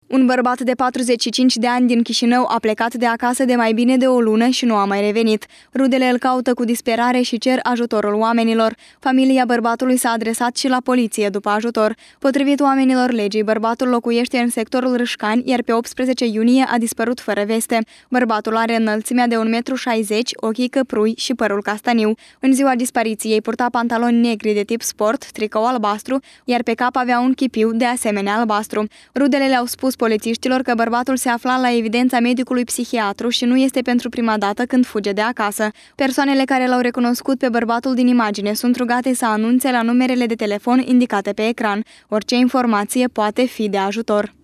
Un bărbat de 45 de ani din Chișinău a plecat de acasă de mai bine de o lună și nu a mai revenit. Rudele îl caută cu disperare și cer ajutorul oamenilor. Familia bărbatului s-a adresat și la poliție după ajutor. Potrivit oamenilor legii, bărbatul locuiește în sectorul Râșcani, iar pe 18 iunie a dispărut fără veste. Bărbatul are înălțimea de 1,60 m, ochii căprui și părul castaniu. În ziua dispariției purta pantaloni negri de tip sport, tricou albastru, iar pe cap avea un chipiu de asemenea albastru. Rudele le-au spus polițiștilor că bărbatul se afla la evidența medicului psihiatru și nu este pentru prima dată când fuge de acasă. Persoanele care l-au recunoscut pe bărbatul din imagine sunt rugate să anunțe la numerele de telefon indicate pe ecran. Orice informație poate fi de ajutor.